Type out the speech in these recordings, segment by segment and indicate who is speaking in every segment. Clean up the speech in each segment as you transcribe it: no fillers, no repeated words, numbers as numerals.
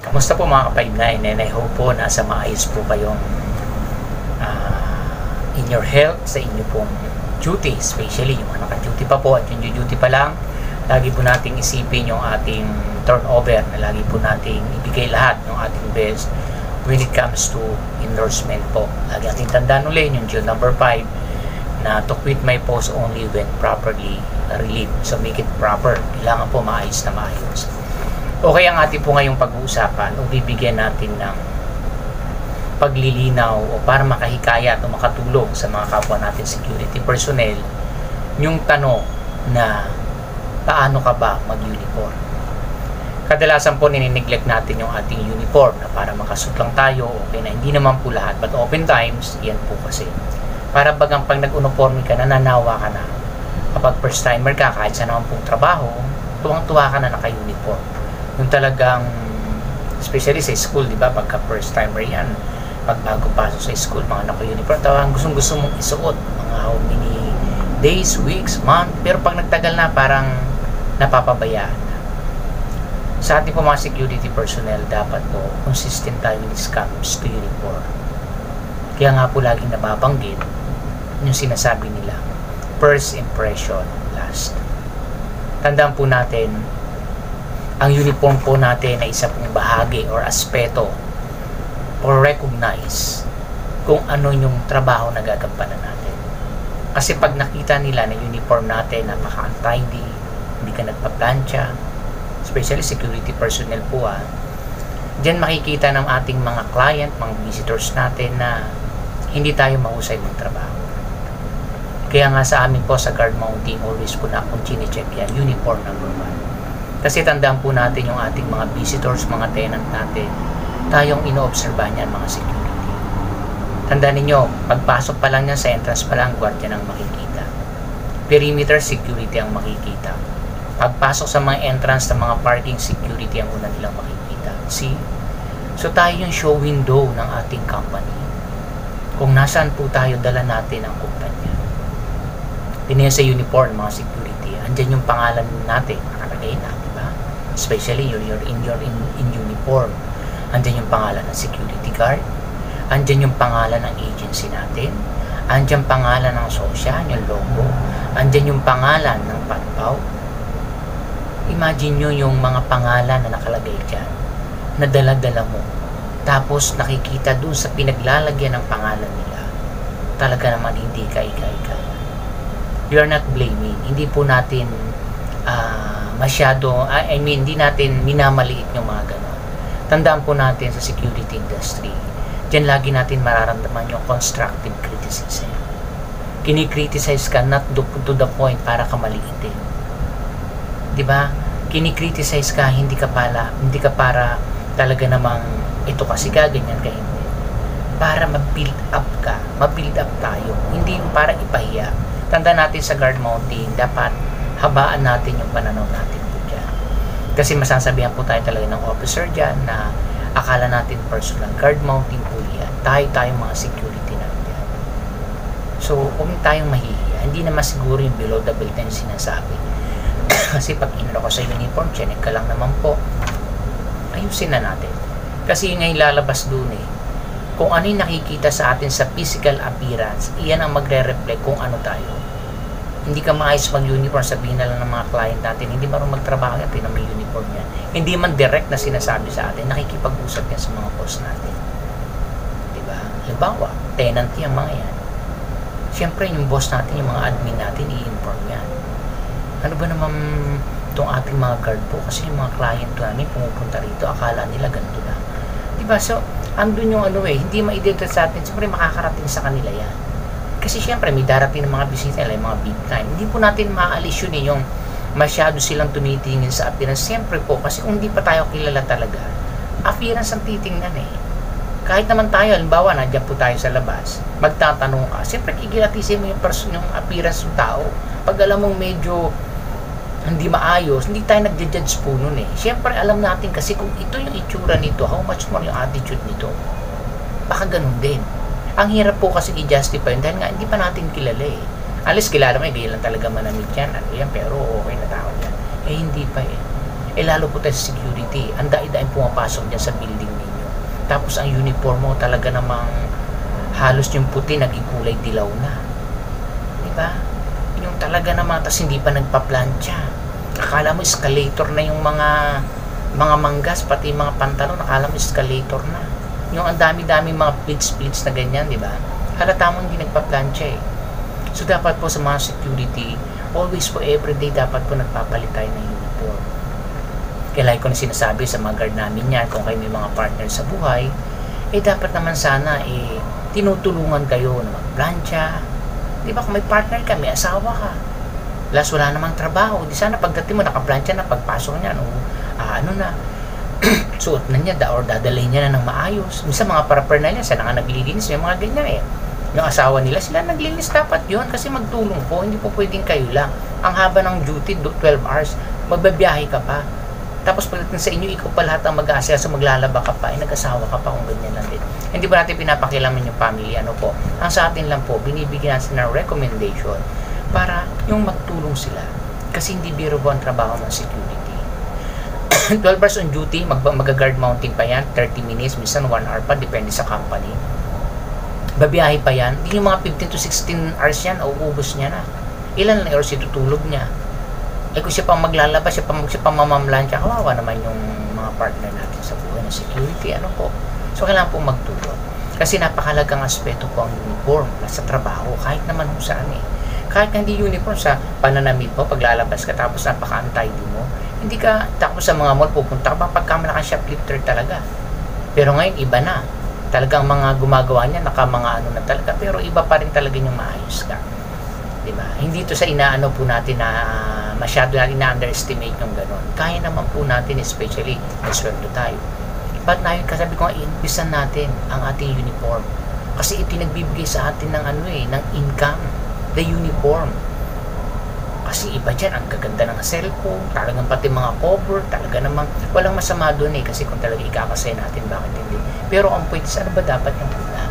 Speaker 1: Kamusta po mga ka-59? And I hope po nasa maayos po kayong in your health, sa inyo pong duty, especially yung mga naka-duty pa po at yung duty pa lang. Lagi po nating isipin yung ating turnover na lagi po nating ibigay lahat ng ating best when it comes to endorsement po. Lagi natin tandaan ulit yung June number 5 na to quit my post only when properly relieved. So make it proper. Kailangan po maayos na maayos. Okay, ang ating po ngayong pag-uusapan o bibigyan natin ng paglilinaw o para makahikayat o makatulong sa mga kapwa natin security personnel yung tanong na paano ka ba mag-uniform. Kadalasan po ninineglect natin yung ating uniform na para makasuot lang tayo, okay na hindi naman po lahat, but oftentimes yan po kasi para bagang pag nag-uniform ka na, nanawa ka na kapag first timer ka, kahit sa naman pong trabaho, tuwang-tuwa ka na naka-uniform. Yung talagang especially sa school, di ba, pagka first timer yan, pag bago pasok sa school, mga naka-uniform, tawang gustong-gusto mong isuot mga how many days, weeks, month, pero pag nagtagal na, parang napapabayaan na. Sa ating po mga security personnel, dapat po consistent tayo when it comes to uniform. Kaya nga po laging nababanggit yung sinasabi nila, first impression last. Tandaan po natin, ang uniform po natin ay isa pong bahagi or aspeto or recognize kung ano yung trabaho na gagampanan natin. Kasi pag nakita nila na uniform natin napaka-untidy, hindi ka nagpa-plancha, especially security personnel po diyan makikita ng ating mga client, mga visitors natin na hindi tayo mahusay magtrabaho. Kaya nga sa amin po sa guard mounting, always ko na kung chine-check yan, uniform number 1. Kasi tandaan po natin yung ating mga visitors, mga tenant natin, tayong ino-obserbahan yan mga security. Tandaan ninyo, pagpasok pa lang yan sa entrance pa lang, guardian ang makikita. Perimeter security ang makikita. Pagpasok sa mga entrance ng mga parking security ang una nilang makikita. See? So tayo yung show window ng ating company. Kung nasaan po tayo, dala natin ang kumpanya. Tingnan sa uniform, mga security, andyan yung pangalan natin, nakalagay na. Especially you're in uniform. Andyan yung pangalan ng security guard. Andyan yung pangalan ng agency natin. Andyan pangalan ng sosya, yung logo. Andyan yung pangalan ng patpaw. Imagine nyo yung mga pangalan na nakalagay dyan, na dala-dala mo. Tapos nakikita dun sa pinaglalagyan ng pangalan nila. Talaga naman hindi ka ika-ikaya. You are not blaming. Hindi po natin masyado, hindi natin minamaliit yung mga gano'n. Tandaan po natin sa security industry, dyan lagi natin mararamdaman yung constructive criticism. Kini-criticize ka not to the point para ka maliitin. Diba? Kini-criticize ka, hindi ka para talaga namang ito kasi ka, ganyan ka, hindi. Para ma-build up ka, ma-build up tayo. Hindi yung para ipahiya. Tandaan natin sa guard mounting, dapat habaan natin yung pananaw natin po dyan. Kasi masasabihan po tayo talaga ng officer dyan na akala natin personal guard mounting po yan. Tayo mga security natin. So, huwag tayong mahihiya. Hindi naman siguro yung below the belt na sinasabi. Kasi pag inano ko sa uniform, check ka lang naman po. Ayusin na natin. Kasi yung lalabas dun kung ano yung nakikita sa atin sa physical appearance, iyan ang magre-reflect kung ano tayo. Hindi ka maayos mag-uniform, sabihin na lang ng mga client natin, hindi marunong magtrabaho yan, may uniform yan. Hindi man direct na sinasabi sa atin, nakikipag-usap yan sa mga boss natin. Diba? Halimbawa, tenant yan, mga yan. Siyempre, yung boss natin, yung mga admin natin, i-inform yan. Ano ba naman itong ating mga guard po? Kasi yung mga client namin, pumupunta rito, akala nila ganito lang. Diba? So, andun yung hindi ma-identify sa atin, siyempre makakarating sa kanila yan. Kasi syempre may darating ng mga bisita nila, yung mga big time. Hindi po natin maalis yun yung masyado silang tumitingin sa appearance. Siyempre po, kasi kung hindi pa tayo kilala talaga, appearance ang titingnan Kahit naman tayo, halimbawa, nandiyan po tayo sa labas, magtatanong ka, siyempre kikilatisin mo yung appearance ng tao. Pag alam mong medyo hindi maayos, hindi tayo nagja-judge po nun Siyempre alam natin kasi kung ito yung itsura nito, how much more yung attitude nito. Baka ganun din. Ang hirap po kasi i-justify dahil nga hindi pa natin kilala Alis kilala mo, lang talaga manamit yan, pero okay na tao yan. Hindi pa lalo po tayo sa security security, ang daig-daig pumapasok dyan sa building ninyo. Tapos ang uniform mo talaga namang halos yung puti naging kulay dilaw na. Diba? Yung talaga naman, tas hindi pa nagpa-plancha. Akala mo escalator na yung mga manggas, pati mga pantalon, akala mo escalator na. Yung ang dami-dami mga pleats na ganyan, di ba? Halata mo hindi nagpa-plancha eh. So dapat po sa mga security, always po everyday dapat po nagpapalit tayo ng uniform. Kaya like ko na sinasabi sa mga guard namin yan, kung kayo may mga partner sa buhay, eh dapat naman sana tinutulungan kayo na mag-plancha. Di ba kung may partner ka, may asawa ka, last wala namang trabaho, di sana pagdating mo naka-plancha na, pagpasok niya, suot na niya or dadalhin niya na ng maayos. Minsan mga paraphernalia niya, sana nga naglilinis, may mga ganyan eh. Yung asawa nila, sila naglilinis, dapat yun kasi magtulong po, hindi po pwedeng kayo lang. Ang haba ng duty, 12 hours, magbabiyahe ka pa. Tapos pagdating sa inyo, ikaw pa lahat ang mag-aasaya, so maglalaba ka pa, nag-asawa ka pa kung ganyan lang din. Hindi po natin pinapakilaman yung family, po. Ang sa atin lang po, binibigyan natin ng recommendation para yung magtulong sila. Kasi hindi biro po ang trabaho ng security. 12 hours on duty, mag-guard mounting pa yan, 30 minutes, minsan 1 hour pa, depende sa company. Babiyahe pa yan, hindi yung mga 15 to 16 hours yan, uubos niya na. Ilan lang hours itutulog niya. Kung siya pang maglalabas, siya pang mamamlansya, kawawa naman yung mga partner natin sa buhay ng security, po. So, kailangan po magtulong. Kasi napakalagang aspeto po ang uniform sa trabaho, kahit naman kung saan Kahit hindi uniform sa pananamit mo, paglalabas ka, tapos napaka-untidy mo, hindi ka, tapos sa mga mall, pupunta ka pa pagkamala kang shoplifter talaga. Pero ngayon, iba na. Talagang mga gumagawa niya, mga na talaga, pero iba pa rin talaga yung maayos ka. Diba? Hindi to sa inaano po natin na masyado natin na-underestimate yung gano'n. Kaya naman po natin, especially, nasweldo tayo. But na yun, kasabi ko nga, iimpisan natin ang ating uniform. Kasi ito nagbibigay sa atin ng ng income, the uniform. Kasi iba dyan, ang gaganda ng cellphone, talagang pati mga cover, talaga namang walang masama doon kasi kung talaga ikakasay natin, bakit hindi? Pero ang point, sana ba dapat yung una?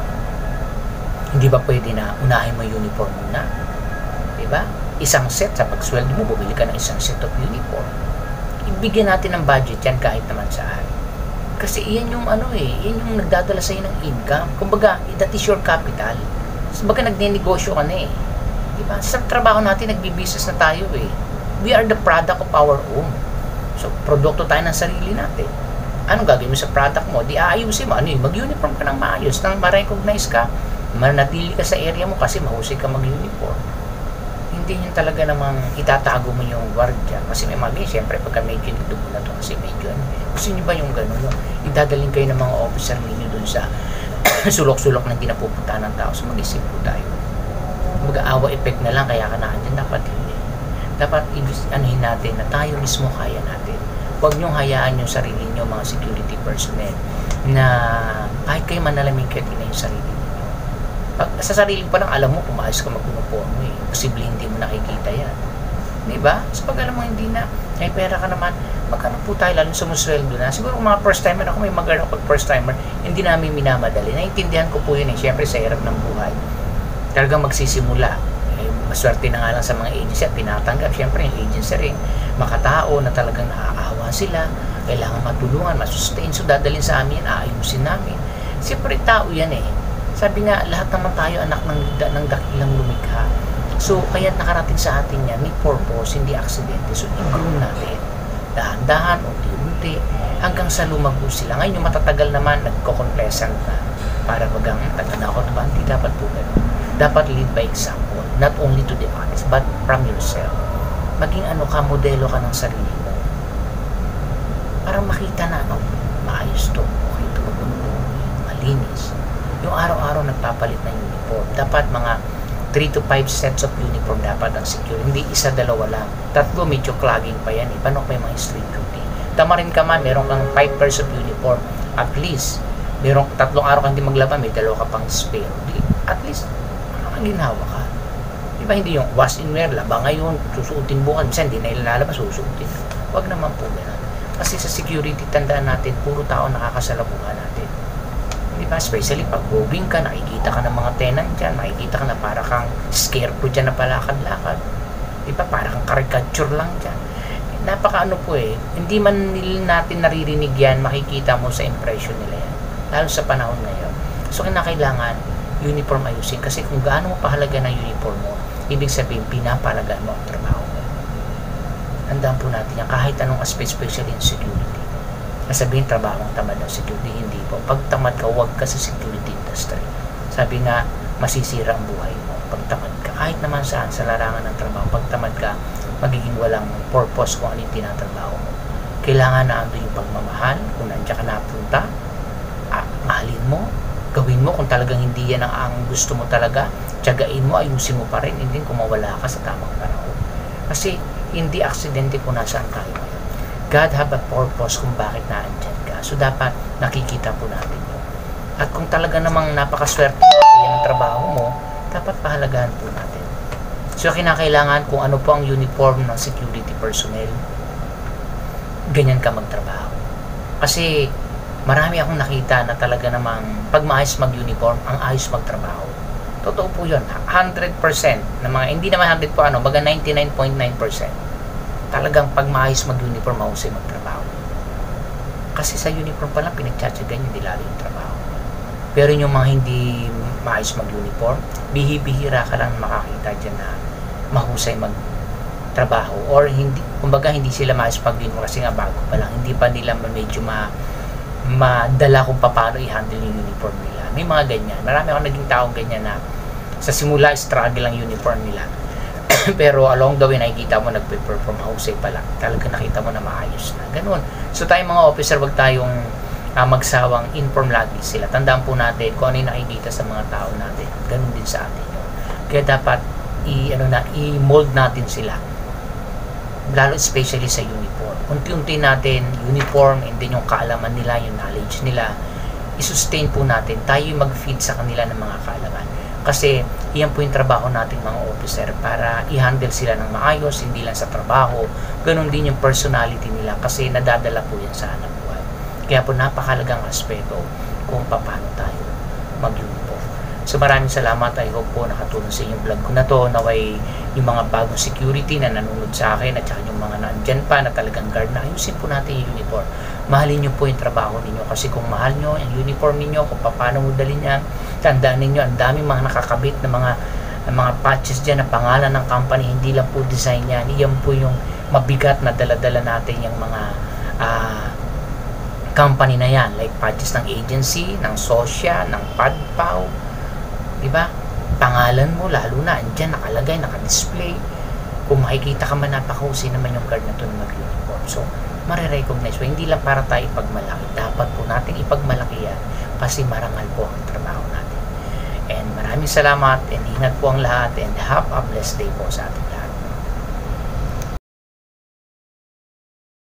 Speaker 1: Hindi ba pwede na unahin mo yung uniform muna? Diba? Isang set, sa pagsweldo mo, bumili ka ng isang set of uniform. Ibigyan natin ng budget yan kahit naman saan. Kasi iyan yung yan yung nagdadala sa'yo ng income. Kumbaga, that is your capital. Kumbaga, nagne-negosyo ka na diba? Sa trabaho natin, nagbi-business na tayo We are the product of our own. So, produkto tayo ng sarili natin. Anong gagawin mo sa product mo? Di aayusin mo. Mag-uniform ka ng maayos, nang ma-recognize ka, manatili ka sa area mo kasi mahusay ka mag-uniform. Hindi yun talaga namang itatago mo yung guardia. Kasi may mga siyempre, pagka medyo nagdugo na to, kasi medyo gusto nyo ba yung gano'n? Idadaling kayo ng mga officer ninyo dun sa sulok-sulok na hindi napupunta ng tao. So, mag-isip po tayo. Mag-aawa effect na lang kaya ka na andyan, dapat hindi. Dapat anuhin natin na tayo mismo kaya natin. Huwag niyong hayaan yung sarili niyo, mga security personnel, na kahit kayo manalamig kayo na yung sarili niyo. Sa sarili pa lang alam mo kung maayos ka mag-uniform posible hindi mo nakikita yan, diba? So pag alam mo hindi na may pera ka naman, magkano po tayo lalo sumusweldo na. Siguro mga first timer, ako may mag-guard ako pag first timer, hindi namin minamadali, naiintindihan ko po yun syempre sa hirap ng buhay talagang magsisimula. Maswerte na nga lang sa mga agency at tinatanggap. Siyempre, yung agency rin, makatao na talagang naaawa sila, kailangan matulungan, masustain. So, dadalhin sa amin, aayusin namin. Siyempre, tao yan Sabi nga, lahat naman tayo anak ng dakilang lumikha. So, kaya nakarating sa atin yan, may purpose, hindi aksidente. So, i-groom natin. Dahan-dahan, unti-unti, hanggang sa lumago sila. Ngayon, yung matatagal naman, nagko-complacent na. Para bagang, tatanakot ba? Hindi dapat po gano'n. Dapat lead by example, not only to the others, but from yourself. Maging ka, modelo ka ng sarili mo. Para makita na, maayos to, okay to, malinis. Yung araw-araw nagpapalit ng uniform. Dapat mga 3 to 5 sets of uniform dapat ang secure. Hindi isa, dalawa lang. 3, medyo clogging pa yan Paano pa yung mga street duty? Tama rin ka man, meron kang 5 pairs of uniform. At least, merong 3 araw kang hindi maglaba, may 2 ka pang spare. At least, ginawa ka. Diba hindi yung wash and wear, laba ngayon, susuotin bukas, minsan hindi na ilalabas, susuotin. Huwag naman po gano'n. Kasi sa security, tandaan natin, puro tao nakakasalabuhan natin. Diba? Especially pag moving ka, nakikita ka ng mga tenant dyan, makikita ka na para kang scarecrow dyan na palakad-lakad. Diba? Para kang caricature lang dyan. napaka po hindi man natin naririnig yan, makikita mo sa impression nila yan, lalo sa panahon ngayon. So kinakailangan uniform ayusin, kasi kung gaano mo pahalaga ng uniform mo, ibig sabihin pinapahalagaan mo ang trabaho mo. Tandaan po natin yan, kahit anong aspect, especially in security. Nasabihin trabaho ang tamad ng security, hindi po. Pag tamad ka, huwag ka sa security industry. Sabi nga, masisira ang buhay mo pag tamad ka. Kahit naman saan sa larangan ng trabaho, pag tamad ka, magiging walang purpose kung ano yung tinatrabaho mo. Kailangan na ando yung pagmamahal, kung nandiyan ka napunta, mahalin mo, gawin mo kung talagang hindi yan ang gusto mo talaga, tiyagain mo, ayusin mo pa rin, hindi kung mawala ka sa tamang panahon. Kasi hindi aksidente kung nasaan tayo ngayon. God have a purpose kung bakit naandyan ka. So dapat nakikita po natin yun. At kung talaga namang napakaswerte yan ang trabaho mo, dapat pahalagahan po natin. So kinakailangan kung ano po ang uniform ng security personnel, ganyan ka magtrabaho. Kasi marami akong nakita na talaga namang pag maayos mag-uniform, ang ayos magtrabaho. Totoo po yun. 100% na mga, hindi naman 100 po baga 99.9%. Talagang pag maayos mag-uniform, mahusay magtrabaho. Kasi sa uniform pa lang, pinagtsatsagan hindi lalo yung trabaho. Pero yung mga hindi maayos mag-uniform, bihira ka lang makakita dyan na mahusay magtrabaho. Or hindi, kumbaga hindi sila maayos mag-uniform kasi nga bago pa lang. Hindi pa nila medyo madala kung paano i-handle yung uniform nila. May mga ganyan. Marami akong naging taong ganyan na sa simula, struggle ang uniform nila. Pero along the way, nakikita mo nagpe-perform husay pala. Talaga nakita mo na maayos na. Ganun. So tayong mga officer, wag tayong magsawang inform lagi sila. Tandaan po natin kung ano yung nakikita sa mga tao natin. Ganun din sa atin yun. Kaya dapat i-mold natin sila. Lalo especially sa uniform. Unti-unti natin uniform and then yung kaalaman nila, yung knowledge nila, i-sustain po natin. Tayo yung mag-feed sa kanila ng mga kaalaman. Kasi iyan po yung trabaho nating mga officer para i-handle sila ng maayos, hindi lang sa trabaho. Ganun din yung personality nila kasi nadadala po yan sa hanap buhay. Kaya po napakalagang aspeto kung paano tayo mag-uniform. So maraming salamat. I hope po nakatulong sa inyong vlog ko na to. Naway yung mga bagong security na nanonood sa akin at saka yung mga nandyan pa na talagang guard na ayusin po natin yung uniform. Mahalin nyo po yung trabaho ninyo kasi kung mahal nyo yung uniform ninyo, kung paano mo dalhin yan, tandaan ninyo, ang daming mga nakakabit na mga patches dyan na pangalan ng company, hindi lang po design yan. Iyan po yung mabigat na dala-dala natin yung mga company na yan, like patches ng agency, ng Sosya, ng Padpaw, diba? Pangalan mo, lalo na, andyan, nakalagay, nakadisplay. Kung makikita ka man, napakahusay naman yung guard na ito na mag-uniform. So, marirecognize mo, hindi lang para tayo ipagmalaki. Dapat po natin ipagmalaki yan kasi marangal po ang trabaho natin. And maraming salamat and ingat po ang lahat and have a blessed day po sa ating lahat.